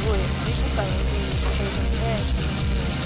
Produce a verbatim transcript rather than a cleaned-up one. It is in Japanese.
すごい短い エムブイ が出るんで、